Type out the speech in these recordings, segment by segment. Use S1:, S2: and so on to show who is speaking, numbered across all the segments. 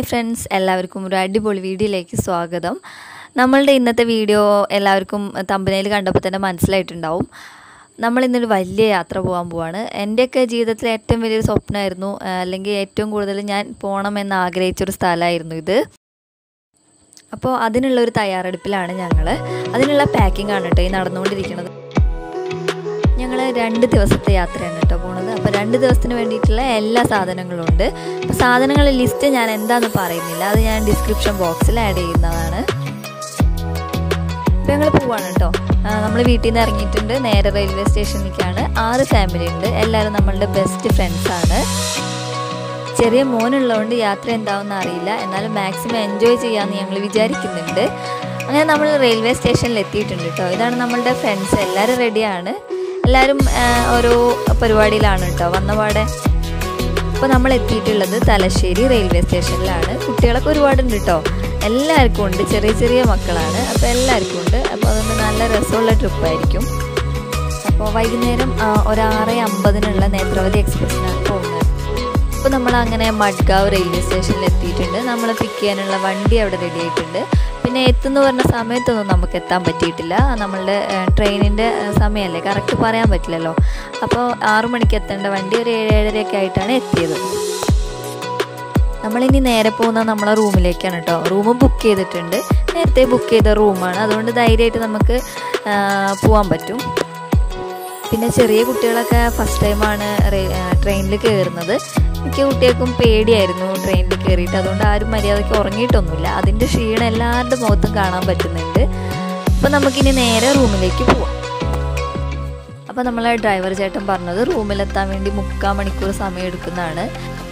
S1: Hi friends, എല്ലാവർക്കും ഒരു അടിപൊളി വീഡിയോയിലേക്ക് സ്വാഗതം. നമ്മളുടെ ഇന്നത്തെ വീഡിയോ എല്ലാവർക്കും തമ്പനയിൽ കണ്ടപ്പോൾ തന്നെ മനസ്സിലായിട്ടുണ്ടാവും. നമ്മളിന്നൊരു വലിയ യാത്ര പോകാൻ പോവാണ്. എൻ്റെയൊക്കെ ജീവിതത്തിലെ ഏറ്റവും വലിയൊരു സ്വപ്നമായിരുന്നു, അല്ലെങ്കിൽ ഏറ്റവും കൂടുതൽ ഞാൻ പോകണമെന്ന് ആഗ്രഹിച്ചൊരു സ്ഥലമായിരുന്നു ഇത്. അപ്പോൾ അതിനുള്ളൊരു തയ്യാറെടുപ്പിലാണ് ഞങ്ങൾ. അതിനുള്ള പാക്കിംഗ് ആണ് കേട്ടോ ഈ നടന്നുകൊണ്ടിരിക്കുന്നത്. ഞങ്ങൾ 2 ദിവസത്തെ യാത്രയാണ് കേട്ടോ പോണത്. അപ്പോൾ 2 ദിവസത്തിന് വേണ്ടിയിട്ടുള്ള എല്ലാ സാധനങ്ങളും ഉണ്ട്. അപ്പോൾ സാധനങ്ങളുടെ ലിസ്റ്റ് ഞാൻ എന്താണെന്ന് പറയുന്നില്ല, അത് ഞാൻ ഡിസ്ക്രിപ്ഷൻ ബോക്സിൽ ആഡ് ചെയ്യുന്നതാണ്. അപ്പോൾ ഞങ്ങൾ പോവാണ് കേട്ടോ. നമ്മൾ വീട്ടിൽ നിന്ന് ഇറങ്ങിയിട്ടുണ്ട്, നേരെ റെയിൽവേ സ്റ്റേഷനിലേക്കാണ്. 6 ഫാമിലി ഉണ്ട്, എല്ലാവരും നമ്മളുടെ ബെസ്റ്റ് ഫ്രണ്ട്സാണ്. ചെറിയ മോനുള്ളതുകൊണ്ട് യാത്ര എന്താവുമെന്ന് അറിയില്ല, എന്നാലും മാക്സിമം എൻജോയ് ചെയ്യാമെന്ന് ഞങ്ങൾ വിചാരിക്കുന്നുണ്ട്. അങ്ങനെ നമ്മൾ റെയിൽവേ സ്റ്റേഷനിൽ എത്തിയിട്ടുണ്ട് കേട്ടോ. ഇതാണ് നമ്മളുടെ ഫ്രണ്ട്സ്, എല്ലാവരും റെഡിയാണ്. എല്ലാവരും ഓരോ പരിപാടിയിലാണ് കേട്ടോ വന്നപാടെ. അപ്പോൾ നമ്മൾ എത്തിയിട്ടുള്ളത് തലശ്ശേരി റെയിൽവേ സ്റ്റേഷനിലാണ്. കുട്ടികളൊക്കെ ഒരുപാടുണ്ട് കേട്ടോ, എല്ലാവർക്കും ഉണ്ട്. ചെറിയ ചെറിയ മക്കളാണ്, അപ്പോൾ എല്ലാവർക്കും ഉണ്ട്. അപ്പോൾ അതുകൊണ്ട് നല്ല രസമുള്ള ട്രിപ്പായിരിക്കും. അപ്പോൾ വൈകുന്നേരം ഒരു 6:50 നേത്രാവതി എക്സ്പ്രസ്സിനാണ് പോകുന്നത്. അപ്പോൾ നമ്മൾ അങ്ങനെ മഡ്ഗാവ് റെയിൽവേ സ്റ്റേഷനിൽ എത്തിയിട്ടുണ്ട്. നമ്മൾ പിക്ക് ചെയ്യാനുള്ള വണ്ടി അവിടെ റെഡി ആയിട്ടുണ്ട്. പിന്നെ എത്തുന്ന പറഞ്ഞ സമയത്തൊന്നും നമുക്ക് എത്താൻ പറ്റിയിട്ടില്ല, നമ്മളുടെ ട്രെയിനിൻ്റെ സമയമല്ലേ, കറക്റ്റ് പറയാൻ പറ്റില്ലല്ലോ. അപ്പോൾ 6 മണിക്ക് എത്തേണ്ട വണ്ടി ഒരു 7-7:30 ആയിട്ടാണ് എത്തിയത്. നമ്മളിനി നേരെ പോകുന്ന നമ്മളെ റൂമിലേക്കാണ് കേട്ടോ. റൂം ബുക്ക് ചെയ്തിട്ടുണ്ട്, നേരത്തെ ബുക്ക് ചെയ്ത റൂമാണ്, അതുകൊണ്ട് ധൈര്യമായിട്ട് നമുക്ക് പോകാൻ പറ്റും. പിന്നെ ചെറിയ കുട്ടികളൊക്കെ ഫസ്റ്റ് ടൈമാണ് ട്രെയിനിൽ കയറുന്നത്. മിക്ക കുട്ടികൾക്കും പേടിയായിരുന്നു ട്രെയിനിൽ കയറിയിട്ട്, അതുകൊണ്ട് ആരും മര്യാദയ്ക്ക് ഉറങ്ങിയിട്ടൊന്നുമില്ല. അതിൻ്റെ ക്ഷീണം എല്ലാവരുടെ മുഖത്തും കാണാൻ പറ്റുന്നുണ്ട്. അപ്പോൾ നമുക്കിനി നേരെ റൂമിലേക്ക് പോവാം. അപ്പോൾ നമ്മളെ ഡ്രൈവർ ചേട്ടൻ പറഞ്ഞത് റൂമിലെത്താൻ വേണ്ടി 3/4 മണിക്കൂർ സമയം എടുക്കുന്നതാണ്.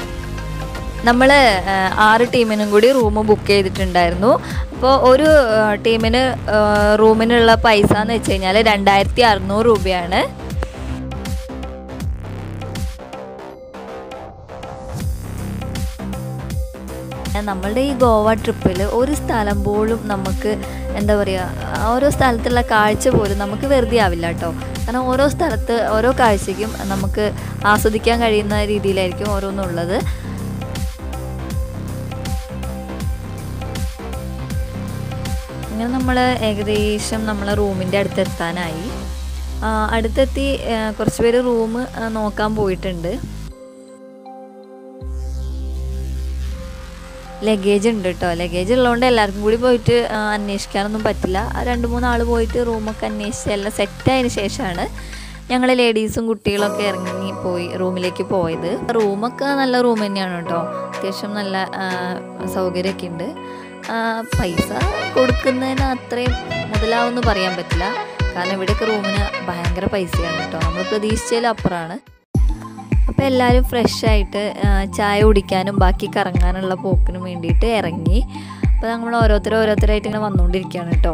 S1: നമ്മൾ 6 ടീമിനും കൂടി റൂം ബുക്ക് ചെയ്തിട്ടുണ്ടായിരുന്നു. അപ്പോൾ ഒരു ടീമിന് റൂമിനുള്ള പൈസ എന്ന് വെച്ച് കഴിഞ്ഞാൽ 2600 രൂപയാണ്. നമ്മളുടെ ഈ ഗോവ ട്രിപ്പിൽ ഒരു സ്ഥലം പോലും നമുക്ക് എന്താ പറയുക, ഓരോ സ്ഥലത്തുള്ള കാഴ്ച പോലും നമുക്ക് വെറുതെ ആവില്ല കേട്ടോ. കാരണം ഓരോ സ്ഥലത്ത് ഓരോ കാഴ്ചയ്ക്കും നമുക്ക് ആസ്വദിക്കാൻ കഴിയുന്ന രീതിയിലായിരിക്കും ഓരോന്നുള്ളത്. അങ്ങനെ നമ്മൾ ഏകദേശം നമ്മളെ റൂമിൻ്റെ അടുത്തെത്താനായി. അടുത്തെത്തി കുറച്ച് പേര് റൂം നോക്കാൻ പോയിട്ടുണ്ട്. ലഗേജ് ഉണ്ട് കേട്ടോ. ലഗേജ് ഉള്ളതുകൊണ്ട് എല്ലാവർക്കും കൂടി പോയിട്ട് അന്വേഷിക്കാനൊന്നും പറ്റില്ല. 2-3 ആൾ പോയിട്ട് റൂമൊക്കെ അന്വേഷിച്ച് എല്ലാം സെറ്റായതിന് ശേഷമാണ് ഞങ്ങൾ ലേഡീസും കുട്ടികളൊക്കെ പോയി റൂമിലേക്ക് പോയത്. റൂമൊക്കെ നല്ല റൂം തന്നെയാണ് കേട്ടോ, അത്യാവശ്യം നല്ല സൗകര്യമൊക്കെ ഉണ്ട്. പൈസ കൊടുക്കുന്നതിന് അത്രയും മുതലാവെന്ന് പറയാൻ പറ്റില്ല, കാരണം ഇവിടെയൊക്കെ റൂമിന് ഭയങ്കര പൈസയാണ് കേട്ടോ, നമ്മൾ പ്രതീക്ഷിച്ചതിലും അപ്പുറമാണ്. അപ്പോൾ എല്ലാവരും ഫ്രഷായിട്ട് ചായ കുടിക്കാനും ബാക്കി കറങ്ങാനുള്ള പോക്കിനും വേണ്ടിയിട്ട് ഇറങ്ങി. അപ്പോൾ നമ്മൾ ഓരോരുത്തരായിട്ട് ഇങ്ങനെ വന്നുകൊണ്ടിരിക്കുകയാണ് കേട്ടോ.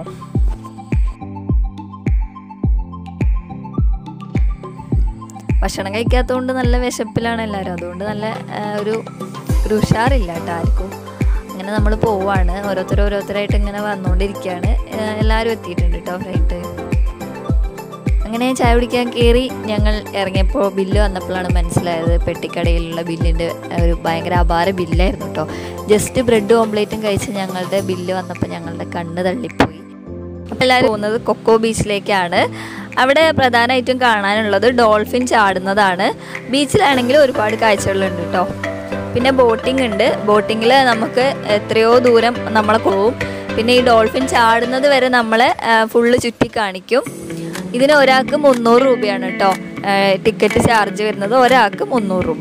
S1: ഭക്ഷണം കഴിക്കാത്തതുകൊണ്ട് നല്ല വിശപ്പിലാണ് എല്ലാവരും, അതുകൊണ്ട് നല്ല ഒരു ഉഷാറില്ല കേട്ടോ ആർക്കും. അങ്ങനെ നമ്മൾ പോവാണ്, ഓരോരുത്തരായിട്ട് ഇങ്ങനെ വന്നുകൊണ്ടിരിക്കുകയാണ്. എല്ലാവരും എത്തിയിട്ടുണ്ട് കേട്ടോ ഫ്രൈറ്റ്. അങ്ങനെ ചായ കുടിക്കാൻ കയറി. ഞങ്ങൾ ഇറങ്ങിയപ്പോൾ ബില്ല് വന്നപ്പോഴാണ് മനസ്സിലായത് പെട്ടിക്കടയിലുള്ള ബില്ലിൻ്റെ ഒരു ഭയങ്കര അപാര ബില്ലായിരുന്നു കേട്ടോ. ജസ്റ്റ് ബ്രെഡ് ഓംലേറ്റും കഴിച്ച് ഞങ്ങളുടെ ബില്ല് വന്നപ്പോൾ ഞങ്ങളുടെ കണ്ണ് തള്ളിപ്പോയി. അപ്പോൾ എല്ലാവരും പോകുന്നത് കൊക്കോ ബീച്ചിലേക്കാണ്. അവിടെ പ്രധാനമായിട്ടും കാണാനുള്ളത് ഡോൾഫിൻ ചാടുന്നതാണ്. ബീച്ചിലാണെങ്കിൽ ഒരുപാട് കാഴ്ചകളുണ്ട് കേട്ടോ. പിന്നെ ബോട്ടിംഗ് ഉണ്ട്. ബോട്ടിങ്ങിൽ നമുക്ക് എത്രയോ ദൂരം നമ്മളെ പോകും. പിന്നെ ഈ ഡോൾഫിൻ ചാടുന്നത് വരെ നമ്മളെ ഫുള്ള് ചുറ്റി കാണിക്കും. ഇതിന് ഒരാൾക്ക് 300 രൂപയാണ് കേട്ടോ ടിക്കറ്റ് ചാർജ് വരുന്നത്, ഒരാൾക്ക് 300 രൂപ.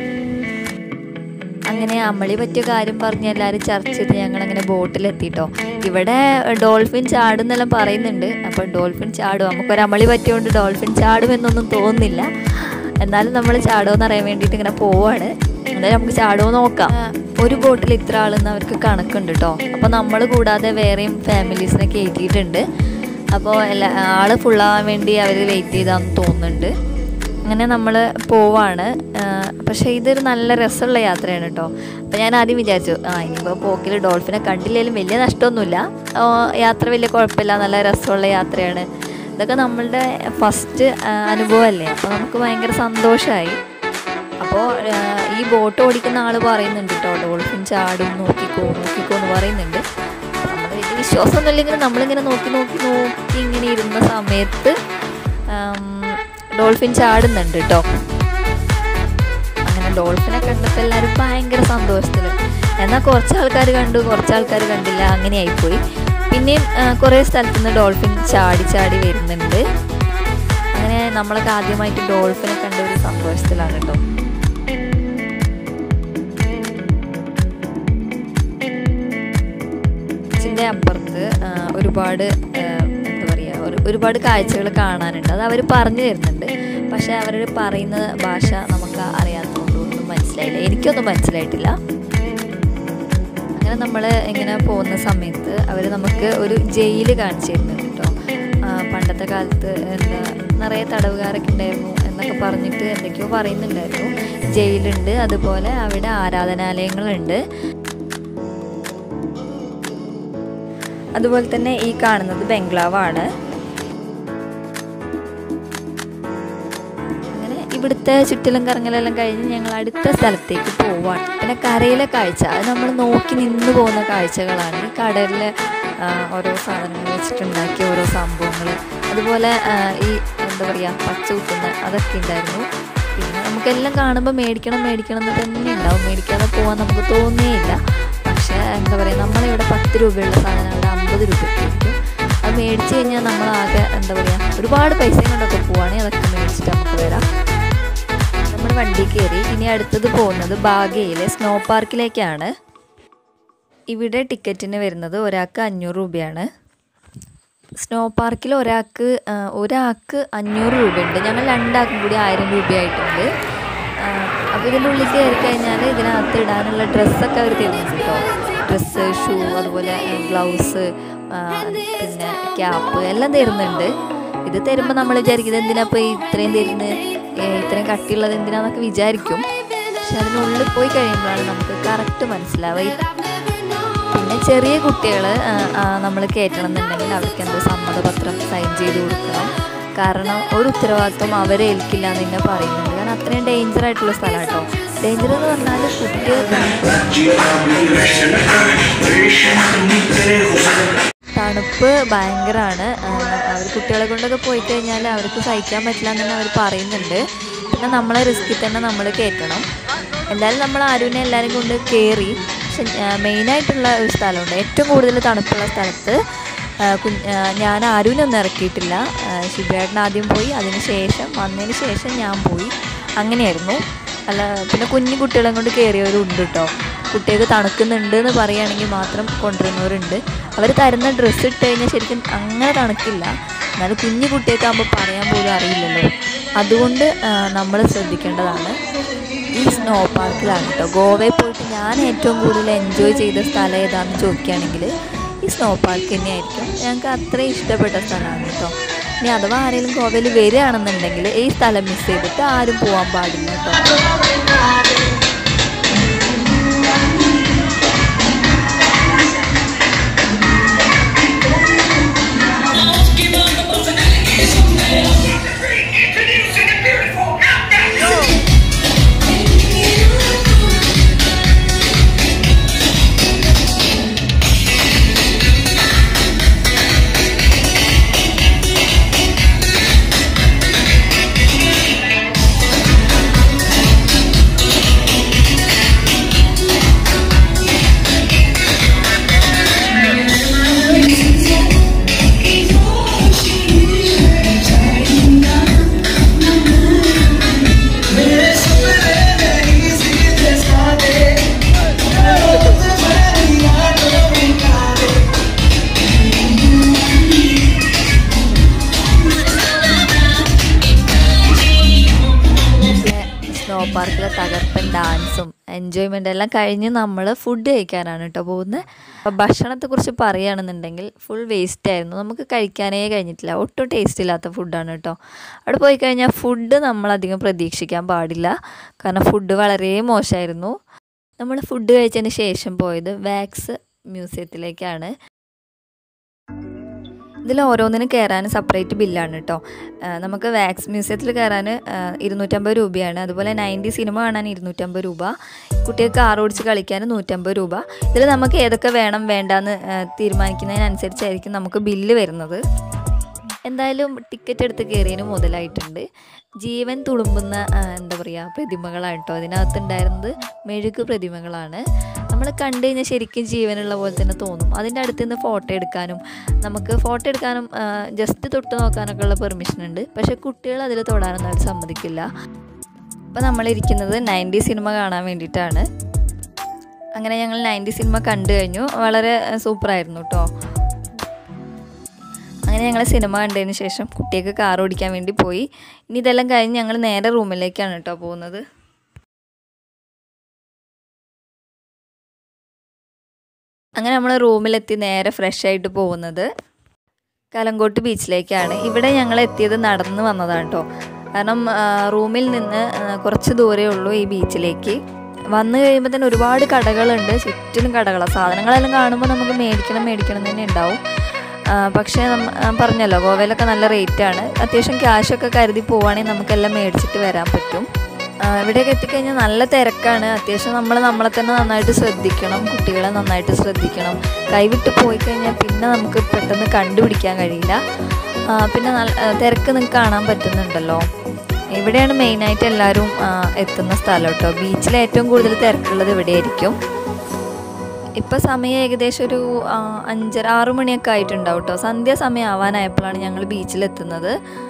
S1: അങ്ങനെ അമ്മളി പറ്റിയ കാര്യം പറഞ്ഞ് എല്ലാവരും ചർച്ച ചെയ്ത് ഞങ്ങളങ്ങനെ ബോട്ടിലെത്തിട്ടോ. ഇവിടെ ഡോൾഫിൻ ചാടുന്നെല്ലാം പറയുന്നുണ്ട്. അപ്പോൾ ഡോൾഫിൻ ചാടും, നമുക്കൊരു അമ്മളി പറ്റിയോണ്ട് ഡോൾഫിൻ ചാടുമെന്നൊന്നും തോന്നുന്നില്ല. എന്നാലും നമ്മൾ ചാടുമെന്ന് അറിയാൻ വേണ്ടിയിട്ട് ഇങ്ങനെ പോവാണ്. എന്തായാലും നമുക്ക് ചാടുമോ നോക്കാം. ഒരു ബോട്ടിൽ ഇത്ര ആളെന്ന് അവർക്ക് കണക്കുണ്ട് കേട്ടോ. അപ്പോൾ നമ്മൾ കൂടാതെ വേറെയും ഫാമിലീസിനെ കയറ്റിയിട്ടുണ്ട്. അപ്പോൾ ആൾ ഫുള്ളാവാൻ വേണ്ടി അവർ വെയിറ്റ് ചെയ്താന്ന് തോന്നുന്നുണ്ട്. അങ്ങനെ നമ്മൾ പോവാണ്. പക്ഷേ ഇതൊരു നല്ല രസമുള്ള യാത്രയാണ് കേട്ടോ. അപ്പോൾ ഞാൻ ആദ്യം വിചാരിച്ചു ഇനിയിപ്പോൾ പോക്കിൽ ഡോൾഫിനെ കണ്ടില്ലെങ്കിലും വലിയ നഷ്ടമൊന്നുമില്ല, യാത്ര വലിയ കുഴപ്പമില്ല, നല്ല രസമുള്ള യാത്രയാണ്. ഇതൊക്കെ നമ്മളുടെ ഫസ്റ്റ് അനുഭവമല്ലേ, അപ്പോൾ നമുക്ക് ഭയങ്കര സന്തോഷമായി. അപ്പോൾ ഈ ബോട്ട് ഓടിക്കുന്ന ആൾ പറയുന്നുണ്ട് കേട്ടോ, ഡോൾഫിൻ ചാടും, നോക്കിക്കോ നോക്കിക്കോ എന്ന് പറയുന്നുണ്ട്. നമ്മൾ വലിയ വിശ്വാസമൊന്നും ഇല്ലെങ്കിലും നമ്മളിങ്ങനെ നോക്കി നോക്കി നോക്കി ഇങ്ങനെ ഇരുന്ന സമയത്ത് ഡോൾഫിൻ ചാടുന്നുണ്ട് കേട്ടോ. അങ്ങനെ ഡോൾഫിനെ കണ്ടപ്പോൾ എല്ലാവരും ഭയങ്കര സന്തോഷത്തിൽ. എന്നാൽ കുറച്ച് ആൾക്കാർ കണ്ടു, കുറച്ച് ആൾക്കാർ കണ്ടില്ല, അങ്ങനെയായിപ്പോയി. പിന്നെയും കുറേ സ്ഥലത്തു നിന്ന് ഡോൾഫിൻ ചാടി ചാടി വരുന്നുണ്ട്. അങ്ങനെ നമ്മളൊക്കെ ആദ്യമായിട്ട് ഡോൾഫിനെ കണ്ട ഒരു സന്തോഷത്തിലാണ് കേട്ടോ. ബീച്ചിൻ്റെ അപ്പുറത്ത് ഒരുപാട് എന്താ പറയുക, ഒരുപാട് കാഴ്ചകൾ കാണാനുണ്ട്. അത് അവർ പറഞ്ഞു തരുന്നുണ്ട്. പക്ഷേ അവർ പറയുന്ന ഭാഷ നമുക്ക് അറിയാത്തതുകൊണ്ടൊന്നും മനസ്സിലായില്ല, എനിക്കൊന്നും മനസ്സിലായിട്ടില്ല. അങ്ങനെ നമ്മൾ ഇങ്ങനെ പോകുന്ന സമയത്ത് അവർ നമുക്ക് ഒരു ജയിൽ കാണിച്ചു തരുന്നുണ്ട് കേട്ടോ. പണ്ടത്തെ കാലത്ത് എന്താ നിറയെ തടവുകാരൊക്കെ ഉണ്ടായിരുന്നു എന്നൊക്കെ പറഞ്ഞിട്ട് എന്തൊക്കെയോ പറയുന്നുണ്ടായിരുന്നു. ജയിലുണ്ട്, അതുപോലെ അവിടെ ആരാധനാലയങ്ങളുണ്ട്. അതുപോലെ തന്നെ ഈ കാണുന്നത് ബംഗ്ലാവാണ്. അങ്ങനെ ഇവിടുത്തെ ചുറ്റിലും കറങ്ങലെല്ലാം കഴിഞ്ഞ് ഞങ്ങൾ അടുത്ത സ്ഥലത്തേക്ക് പോവാണ്. പിന്നെ കരയിലെ കാഴ്ച, അത് നമ്മൾ നോക്കി നിന്ന് പോകുന്ന കാഴ്ചകളാണ്. ഈ കടലിലെ ഓരോ സാധനങ്ങൾ വെച്ചിട്ടുണ്ടാക്കിയ ഓരോ സംഭവങ്ങൾ, അതുപോലെ ഈ എന്താ പറയുക പച്ച കുത്തുന്ന അതൊക്കെ ഉണ്ടായിരുന്നു. പിന്നെ നമുക്കെല്ലാം കാണുമ്പോൾ മേടിക്കണം മേടിക്കണം എന്ന് തന്നെ ഉണ്ടാവും, മേടിക്കാതെ പോകാൻ നമുക്ക് തോന്നിയില്ല. പക്ഷേ എന്താ പറയുക, നമ്മളിവിടെ 10 രൂപയുള്ള സാധനം അവിടെ 50 രൂപയ്ക്ക് കിട്ടും. അത് മേടിച്ച് കഴിഞ്ഞാൽ നമ്മളാകെ എന്താ പറയുക ഒരുപാട് പൈസ കൊണ്ടൊക്കെ പോവുകയാണെങ്കിൽ അതൊക്കെ മേടിച്ചിട്ട് നമുക്ക് വരാം. നമ്മൾ വണ്ടി കയറി. ഇനി അടുത്തത് പോകുന്നത് ബാഗയിലെ സ്നോ പാർക്കിലേക്കാണ്. ഇവിടെ ടിക്കറ്റിന് വരുന്നത് ഒരാൾക്ക് 500 രൂപയാണ്. സ്നോ പാർക്കിൽ ഒരാൾക്ക് 500 രൂപയുണ്ട്. ഞങ്ങൾ 2 ആൾക്കും കൂടി 1000 രൂപയായിട്ടുണ്ട്. അപ്പോൾ ഇതിൻ്റെ ഉള്ളിൽ കയറി കഴിഞ്ഞാൽ ഇതിനകത്ത് ഇടാനുള്ള ഡ്രസ്സൊക്കെ അവർ തരുന്നുണ്ട് കേട്ടോ. ഡ്രസ്സ്, ഷൂ, അതുപോലെ ഗ്ലൗസ്, പിന്നെ ക്യാപ്പ് എല്ലാം തരുന്നുണ്ട്. ഇത് തരുമ്പോൾ നമ്മൾ വിചാരിക്കുന്നത് എന്തിനാ ഇപ്പോൾ ഇത്രയും തരുന്നത്, ഇത്രയും കട്ടിയുള്ളത് എന്തിനാന്നൊക്കെ വിചാരിക്കും. പക്ഷെ അതിനുള്ളിൽ പോയി കഴിയുമ്പോഴാണ് നമുക്ക് കറക്റ്റ് മനസ്സിലാവുക. പിന്നെ ചെറിയ കുട്ടികൾ നമ്മൾ കയറ്റണം എന്നുണ്ടെങ്കിൽ അവർക്ക് എന്തോ സമ്മതപത്രം സൈൻ ചെയ്ത് കൊടുക്കണം. കാരണം ഒരു ഉത്തരവാദിത്വം അവരെ ഏൽക്കില്ല എന്ന് തന്നെ പറയുന്നുണ്ട്. കാരണം അത്രയും ഡേഞ്ചർ ആയിട്ടുള്ള സ്ഥലം കേട്ടോ. ഡേഞ്ചർ എന്ന് പറഞ്ഞാൽ തണുപ്പ് ഭയങ്കരമാണ്. അവർ കുട്ടികളെ കൊണ്ടൊക്കെ പോയി കഴിഞ്ഞാൽ അവർക്ക് സഹിക്കാൻ പറ്റില്ല എന്ന് തന്നെ അവർ പറയുന്നുണ്ട്. പിന്നെ നമ്മളെ റിസ്കിൽ തന്നെ നമ്മൾ കയറ്റണം. എന്തായാലും നമ്മൾ ആരുവിനെ എല്ലാവരും കൊണ്ട് കയറി. പക്ഷെ മെയിനായിട്ടുള്ള ഒരു സ്ഥലമുണ്ട്, ഏറ്റവും കൂടുതൽ തണുപ്പുള്ള സ്ഥലത്ത് ഞാൻ ആരുവിനൊന്നും ഇറക്കിയിട്ടില്ല. ശിബേട്ടൻ ആദ്യം പോയി, വന്നതിന് ശേഷം ഞാൻ പോയി. അങ്ങനെയായിരുന്നു. അല്ല, പിന്നെ കുഞ്ഞു കുട്ടികളെ കൊണ്ട് കയറിയവരും ഉണ്ട് കേട്ടോ. കുട്ടികൾക്ക് തണുക്കുന്നുണ്ട് എന്ന് പറയുകയാണെങ്കിൽ മാത്രം കൊണ്ടുവരുന്നവരുണ്ട്. അവർ തരുന്ന ഡ്രസ്സ് ഇട്ട് കഴിഞ്ഞാൽ ശരിക്കും അങ്ങനെ തണുക്കില്ല. എന്നാലും കുഞ്ഞു കുട്ടികൾക്കാകുമ്പോൾ പറയാൻ പോലും അറിയില്ലല്ലോ. അതുകൊണ്ട് നമ്മൾ ശ്രദ്ധിക്കേണ്ടതാണ്. ഈ സ്നോ പാർക്കിലാണ് കേട്ടോ. ഗോവയിൽ പോയിട്ട് ഞാൻ ഏറ്റവും കൂടുതൽ എൻജോയ് ചെയ്ത സ്ഥലം ഏതാണെന്ന് ചോദിക്കുകയാണെങ്കിൽ ഈ സ്നോ പാർക്ക് തന്നെയായിരിക്കും. ഞങ്ങൾക്ക് അത്രയും ഇഷ്ടപ്പെട്ട സ്ഥലമാണ് കേട്ടോ. ഇനി അഥവാ ആരെങ്കിലും ഗോവയിൽ വരികയാണെന്നുണ്ടെങ്കിൽ ഈ സ്ഥലം മിസ് ചെയ്തിട്ട് ആരും പോകാൻ പാടില്ല കേട്ടോ. പാർക്കിലെ തകർപ്പൻ ഡാൻസും എൻജോയ്മെൻ്റ് എല്ലാം കഴിഞ്ഞ് നമ്മൾ ഫുഡ് കഴിക്കാനാണ് കേട്ടോ പോകുന്നത്. അപ്പോൾ ഭക്ഷണത്തെക്കുറിച്ച് പറയുകയാണെന്നുണ്ടെങ്കിൽ ഫുൾ വേസ്റ്റ് ആയിരുന്നു. നമുക്ക് കഴിക്കാനേ കഴിഞ്ഞിട്ടില്ല. ഒട്ടും ടേസ്റ്റ് ഇല്ലാത്ത ഫുഡാണ് കേട്ടോ. അവിടെ പോയി കഴിഞ്ഞാൽ ഫുഡ് നമ്മളധികം പ്രതീക്ഷിക്കാൻ പാടില്ല. കാരണം ഫുഡ് വളരെ മോശമായിരുന്നു. നമ്മൾ ഫുഡ് കഴിച്ചതിന് ശേഷം പോയത് വാക്സ് മ്യൂസിയത്തിലേക്കാണ്. ഇതിൽ ഓരോന്നിനും കയറാൻ സെപ്പറേറ്റ് ബില്ലാണ് കേട്ടോ. നമുക്ക് വാക്സ് മ്യൂസിയത്തിൽ കയറാൻ 250 രൂപയാണ്. അതുപോലെ 90 സിനിമ കാണാൻ 250 രൂപ, കുട്ടികൾക്ക് കാർ ഓടിച്ച് കളിക്കാൻ 150 രൂപ. ഇതിൽ നമുക്ക് ഏതൊക്കെ വേണം വേണ്ടാന്ന് തീരുമാനിക്കുന്നതിനനുസരിച്ചായിരിക്കും നമുക്ക് ബില്ല് വരുന്നത്. എന്തായാലും ടിക്കറ്റ് എടുത്ത് കയറിയതിന് മുതലായിട്ടുണ്ട്. ജീവൻ തുളുമ്പുന്ന എന്താ പറയുക പ്രതിമകളാണ് കേട്ടോ. അതിനകത്തുണ്ടായിരുന്നത് മെഴുകു പ്രതിമകളാണ്. നമ്മൾ കണ്ടു കഴിഞ്ഞാൽ ശരിക്കും ജീവനുള്ള പോലെ തന്നെ തോന്നും. അതിൻ്റെ അടുത്ത് നിന്ന് ഫോട്ടോ എടുക്കാനും നമുക്ക് ഫോട്ടോ എടുക്കാനും ജസ്റ്റ് തൊട്ട് നോക്കാനൊക്കെ ഉള്ള പെർമിഷൻ ഉണ്ട്. പക്ഷേ കുട്ടികൾ അതിൽ തൊടാനൊന്നും അവർ സമ്മതിക്കില്ല. അപ്പോൾ നമ്മളിരിക്കുന്നത് 90 സിനിമ കാണാൻ വേണ്ടിയിട്ടാണ്. അങ്ങനെ ഞങ്ങൾ 90 സിനിമ കണ്ടു കഴിഞ്ഞു. വളരെ സൂപ്പറായിരുന്നു കേട്ടോ. അങ്ങനെ ഞങ്ങൾ സിനിമ കണ്ടതിന് ശേഷം കുട്ടിയൊക്കെ കാർ ഓടിക്കാൻ വേണ്ടി പോയി. ഇനി ഇതെല്ലാം കഴിഞ്ഞ് ഞങ്ങൾ നേരെ റൂമിലേക്കാണ് കേട്ടോ പോകുന്നത്. അങ്ങനെ നമ്മൾ റൂമിലെത്തി നേരെ ഫ്രഷ് ആയിട്ട് പോകുന്നത് കലങ്കോട്ട് ബീച്ചിലേക്കാണ്. ഇവിടെ ഞങ്ങൾ എത്തിയത് നടന്ന് വന്നതാണ് കേട്ടോ. കാരണം റൂമിൽ നിന്ന് കുറച്ച് ദൂരമേ ഉള്ളൂ ഈ ബീച്ചിലേക്ക്. വന്നു കഴിയുമ്പോൾ തന്നെ ഒരുപാട് കടകളുണ്ട്, ചുറ്റിനും കടകളാണ്. സാധനങ്ങളെല്ലാം കാണുമ്പോൾ നമുക്ക് മേടിക്കണം തന്നെ ഉണ്ടാവും. പക്ഷേ പറഞ്ഞല്ലോ ഗോവയിലൊക്കെ നല്ല റേറ്റാണ്. അത്യാവശ്യം ക്യാഷൊക്കെ കരുതി പോവുകയാണെങ്കിൽ നമുക്കെല്ലാം മേടിച്ചിട്ട് വരാൻ പറ്റും. ഇവിടെയൊക്കെ എത്തിക്കഴിഞ്ഞാൽ നല്ല തിരക്കാണ്. അത്യാവശ്യം നമ്മളെ തന്നെ നന്നായിട്ട് ശ്രദ്ധിക്കണം, കുട്ടികളെ നന്നായിട്ട് ശ്രദ്ധിക്കണം. കൈവിട്ട് പോയി കഴിഞ്ഞാൽ പിന്നെ നമുക്ക് പെട്ടെന്ന് കണ്ടുപിടിക്കാൻ കഴിയില്ല. പിന്നെ തിരക്ക് നിങ്ങൾക്ക് കാണാൻ പറ്റുന്നുണ്ടല്ലോ. ഇവിടെയാണ് മെയിനായിട്ട് എല്ലാവരും എത്തുന്ന സ്ഥലം കേട്ടോ. ബീച്ചിൽ ഏറ്റവും കൂടുതൽ തിരക്കുള്ളത് ഇവിടെയായിരിക്കും. ഇപ്പോൾ സമയം ഏകദേശം ഒരു 5-6 മണിയൊക്കെ ആയിട്ടുണ്ടാവും കേട്ടോ. സന്ധ്യാസമയം ആവാനായപ്പോഴാണ് ഞങ്ങൾ ബീച്ചിലെത്തുന്നത്.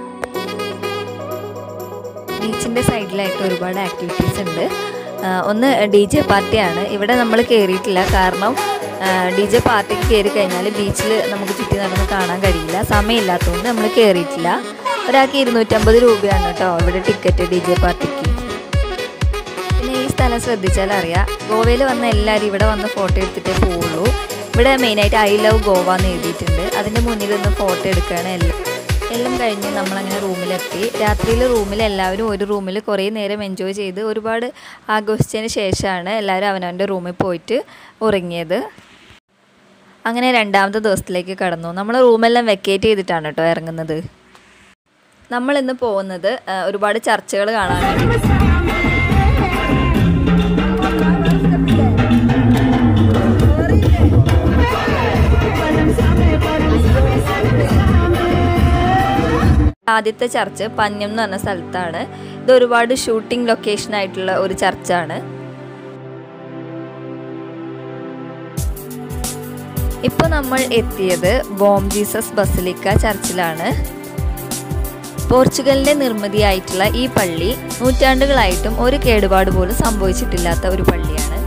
S1: ബീച്ചിൻ്റെ സൈഡിലായിട്ട് ഒരുപാട് ആക്ടിവിറ്റീസ് ഉണ്ട്. ഒന്ന് DJ പാർട്ടിയാണ്. ഇവിടെ നമ്മൾ കയറിയിട്ടില്ല, കാരണം DJ പാർട്ടിക്ക് കയറി കഴിഞ്ഞാൽ ബീച്ചിൽ നമുക്ക് ചുറ്റി നടന്ന് കാണാൻ കഴിയില്ല. സമയമില്ലാത്തതുകൊണ്ട് നമ്മൾ കയറിയിട്ടില്ല. ഒരാൾക്ക് 250 രൂപയാണ് കേട്ടോ ഇവിടെ ടിക്കറ്റ് DJ പാർട്ടിക്ക്. പിന്നെ ഈ സ്ഥലം ശ്രദ്ധിച്ചാൽ അറിയാം, ഗോവയിൽ വന്ന എല്ലാവരും ഇവിടെ വന്ന് ഫോട്ടോ എടുത്തിട്ടേ പോവുള്ളൂ. ഇവിടെ മെയിനായിട്ട് I love ഗോവ എന്ന് എഴുതിയിട്ടുണ്ട്. അതിൻ്റെ മുന്നിൽ നിന്ന് ഫോട്ടോ എടുക്കുകയാണ് എല്ലാം കഴിഞ്ഞ് നമ്മളങ്ങനെ റൂമിലെത്തി. രാത്രിയിൽ റൂമിൽ എല്ലാവരും ഒരു റൂമിൽ കുറേ നേരം എൻജോയ് ചെയ്ത് ഒരുപാട് ആഘോഷിച്ചതിന് ശേഷമാണ് എല്ലാവരും അവനവൻ്റെ റൂമിൽ പോയിട്ട് ഉറങ്ങിയത്. അങ്ങനെ രണ്ടാമത്തെ ദിവസത്തിലേക്ക് കടന്നു. നമ്മൾ റൂമെല്ലാം വെക്കേറ്റ് ചെയ്തിട്ടാണ് കേട്ടോ ഇറങ്ങുന്നത്. നമ്മളിന്ന് പോകുന്നത് ഒരുപാട് ചർച്ചകൾ കാണാൻ വേണ്ടി. ആദ്യത്തെ ചർച്ച് പന്യം എന്ന് പറഞ്ഞ സ്ഥലത്താണ്. ഇത് ഒരുപാട് ഷൂട്ടിംഗ് ലൊക്കേഷൻ ആയിട്ടുള്ള ഒരു ചർച്ചാണ്. ഇപ്പോൾ നമ്മൾ എത്തിയത് ബോം ജീസസ് ബസിലിക്ക ചർച്ചിലാണ്. പോർച്ചുഗലിൻ്റെ നിർമ്മിതിയായിട്ടുള്ള ഈ പള്ളി നൂറ്റാണ്ടുകളായിട്ടും ഒരു കേടുപാട് പോലും സംഭവിച്ചിട്ടില്ലാത്ത ഒരു പള്ളിയാണ്.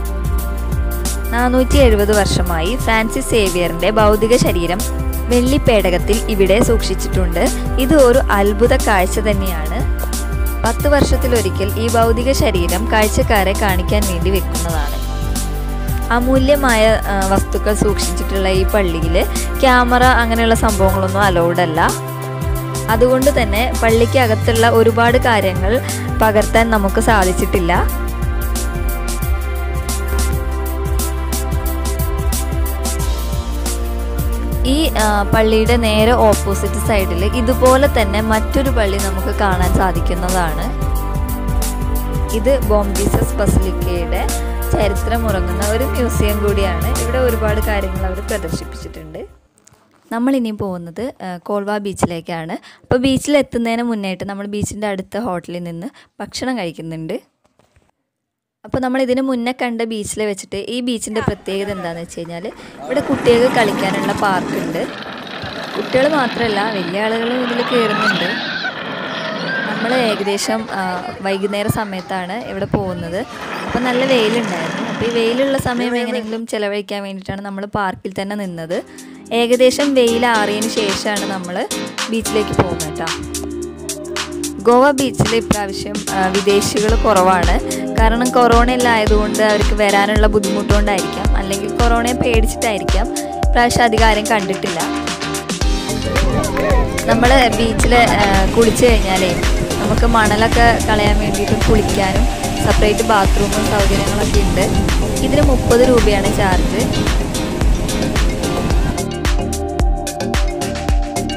S1: 470 വർഷമായി ഫ്രാൻസിസ് സേവിയറിൻ്റെ ഭൗതിക ശരീരം വെള്ളിപ്പേടകത്തിൽ ഇവിടെ സൂക്ഷിച്ചിട്ടുണ്ട്. ഇത് ഒരു അത്ഭുത കാഴ്ച തന്നെയാണ്. 10 വർഷത്തിലൊരിക്കൽ ഈ ഭൗതിക ശരീരം കാഴ്ചക്കാരെ കാണിക്കാൻ വേണ്ടി വെക്കുന്നതാണ്. അമൂല്യമായ വസ്തുക്കൾ സൂക്ഷിച്ചിട്ടുള്ള ഈ പള്ളിയിൽ ക്യാമറ അങ്ങനെയുള്ള സംഭവങ്ങളൊന്നും അലൗഡ് അല്ല. അതുകൊണ്ട് തന്നെ പള്ളിക്ക് അകത്തുള്ള ഒരുപാട് കാര്യങ്ങൾ പകർത്താൻ നമുക്ക് സാധിച്ചിട്ടില്ല. ഈ പള്ളിയുടെ നേരെ ഓപ്പോസിറ്റ് സൈഡിൽ ഇതുപോലെ തന്നെ മറ്റൊരു പള്ളി നമുക്ക് കാണാൻ സാധിക്കുന്നതാണ്. ഇത് ബോം ജീസസ് ബസിലിക്കയുടെ ചരിത്രമുറങ്ങുന്ന ഒരു മ്യൂസിയം കൂടിയാണ്. ഇവിടെ ഒരുപാട് കാര്യങ്ങൾ അവർ പ്രദർശിപ്പിച്ചിട്ടുണ്ട്. നമ്മളിനി പോകുന്നത് കോൾവ ബീച്ചിലേക്കാണ്. അപ്പോൾ ബീച്ചിലെത്തുന്നതിന് മുന്നായിട്ട് നമ്മൾ ബീച്ചിൻ്റെ അടുത്ത ഹോട്ടലിൽ നിന്ന് ഭക്ഷണം കഴിക്കുന്നുണ്ട്. അപ്പോൾ നമ്മൾ ഇതിന് മുന്നേ കണ്ട ബീച്ചിൽ വെച്ചിട്ട് ഈ ബീച്ചിൻ്റെ പ്രത്യേകത എന്താണെന്ന് വെച്ച് കഴിഞ്ഞാൽ ഇവിടെ കുട്ടികൾക്ക് കളിക്കാനുള്ള പാർക്കുണ്ട്. കുട്ടികൾ മാത്രമല്ല വലിയ ആളുകളും ഇതിൽ കയറുന്നുണ്ട്. നമ്മൾ ഏകദേശം വൈകുന്നേര സമയത്താണ് ഇവിടെ പോകുന്നത്. അപ്പോൾ നല്ല വെയിലുണ്ടായിരുന്നു. അപ്പോൾ ഈ വെയിലുള്ള സമയം എങ്ങനെയെങ്കിലും ചിലവഴിക്കാൻ വേണ്ടിയിട്ടാണ് നമ്മൾ പാർക്കിൽ തന്നെ നിന്നത്. ഏകദേശം വെയിൽ ആറിയതിന് ശേഷമാണ് നമ്മൾ ബീച്ചിലേക്ക് പോകുന്നത് കേട്ടോ. ഗോവ ബീച്ചിൽ ഇപ്രാവശ്യം വിദേശികൾ കുറവാണ്. കാരണം കൊറോണ എല്ലാം ആയതുകൊണ്ട് അവർക്ക് വരാനുള്ള ബുദ്ധിമുട്ടുകൊണ്ടായിരിക്കാം, അല്ലെങ്കിൽ കൊറോണയെ പേടിച്ചിട്ടായിരിക്കാം ഇപ്രാവശ്യം അധികം ആരും കണ്ടിട്ടില്ല. നമ്മൾ ബീച്ചിൽ കുളിച്ച് കഴിഞ്ഞാലേ നമുക്ക് മണലൊക്കെ കളയാൻ വേണ്ടിയിട്ട് കുളിക്കാനും സെപ്പറേറ്റ് ബാത്റൂമും സൗകര്യങ്ങളൊക്കെ ഉണ്ട്. ഇതിന് 30 രൂപയാണ് ചാർജ്.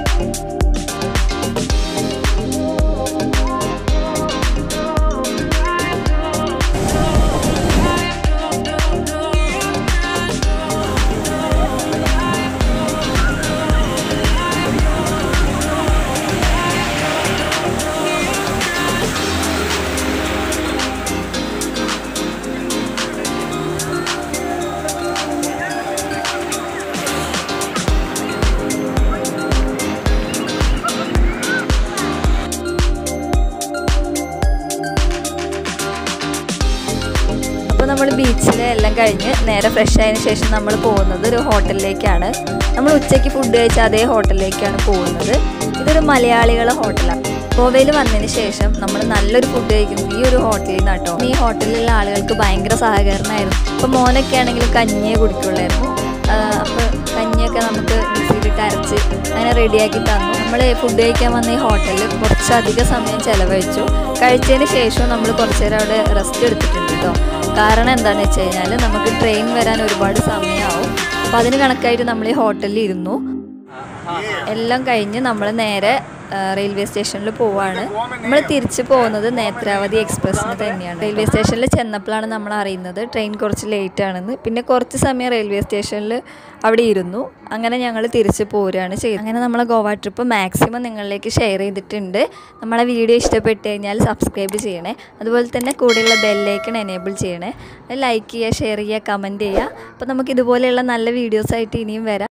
S1: ബീച്ചിലെ എല്ലാം കഴിഞ്ഞ് നേരെ ഫ്രഷ് ആയതിനു ശേഷം നമ്മൾ പോകുന്നത് ഒരു ഹോട്ടലിലേക്കാണ്. നമ്മൾ ഉച്ചയ്ക്ക് ഫുഡ് കഴിച്ച അതേ ഹോട്ടലിലേക്കാണ് പോകുന്നത്. ഇതൊരു മലയാളികളുടെ ഹോട്ടലാണ്. ഗോവയിൽ വന്നതിന് ശേഷം നമ്മൾ നല്ലൊരു ഫുഡ് കഴിക്കുന്നത് ഈ ഒരു ഹോട്ടലിൽ നിന്ന് കേട്ടോ. ഈ ഹോട്ടലിലുള്ള ആളുകൾക്ക് ഭയങ്കര സഹകരണമായിരുന്നു. ഇപ്പോൾ മോനൊക്കെ ആണെങ്കിൽ കഞ്ഞിയെ കുടിക്കുള്ളായിരുന്നു. അപ്പോൾ കഞ്ഞിയൊക്കെ നമുക്ക് മിക്സിയിലിട്ട് അരച്ച് അങ്ങനെ റെഡിയാക്കി തന്നു. നമ്മൾ ഫുഡ് കഴിക്കാൻ വന്ന ഈ ഹോട്ടലിൽ കുറച്ചധികം സമയം ചിലവഴിച്ചു. കഴിച്ചതിന് ശേഷം നമ്മൾ കുറച്ച് നേരം അവിടെ റെസ്റ്റ് എടുത്തിട്ടുണ്ട് കേട്ടോ. കാരണം എന്താണെന്ന് വെച്ച് കഴിഞ്ഞാൽ നമുക്ക് ട്രെയിൻ വരാൻ ഒരുപാട് സമയമാവും. അപ്പോൾ അതിന് കണക്കായിട്ട് നമ്മൾ ഈ ഹോട്ടലിൽ ഇരുന്നു. എല്ലാം കഴിഞ്ഞ് നമ്മൾ നേരെ റെയിൽവേ സ്റ്റേഷനിൽ പോവാണ്. നമ്മൾ തിരിച്ച് പോകുന്നത് നേത്രാവതി എക്സ്പ്രസ്സിന് തന്നെയാണ്. റെയിൽവേ സ്റ്റേഷനിൽ ചെന്നപ്പോഴാണ് നമ്മൾ അറിയുന്നത് ട്രെയിൻ കുറച്ച് ലേറ്റ് ആണെന്ന്. പിന്നെ കുറച്ച് സമയം റെയിൽവേ സ്റ്റേഷനിൽ അവിടെ ഇരുന്നു. അങ്ങനെ ഞങ്ങൾ തിരിച്ച് പോരുകയാണ് ചെയ്തത്. അങ്ങനെ നമ്മളെ ഗോവ ട്രിപ്പ് മാക്സിമം നിങ്ങളിലേക്ക് ഷെയർ ചെയ്തിട്ടുണ്ട്. നമ്മളെ വീഡിയോ ഇഷ്ടപ്പെട്ട് കഴിഞ്ഞാൽ സബ്സ്ക്രൈബ് ചെയ്യണേ. അതുപോലെ തന്നെ കൂടെയുള്ള ബെല്ലൈക്കൺ എനേബിൾ ചെയ്യണേ. ലൈക്ക് ചെയ്യുക, ഷെയർ ചെയ്യുക, കമൻറ്റ് ചെയ്യുക. അപ്പോൾ നമുക്ക് ഇതുപോലെയുള്ള നല്ല വീഡിയോസായിട്ട് ഇനിയും വരാം.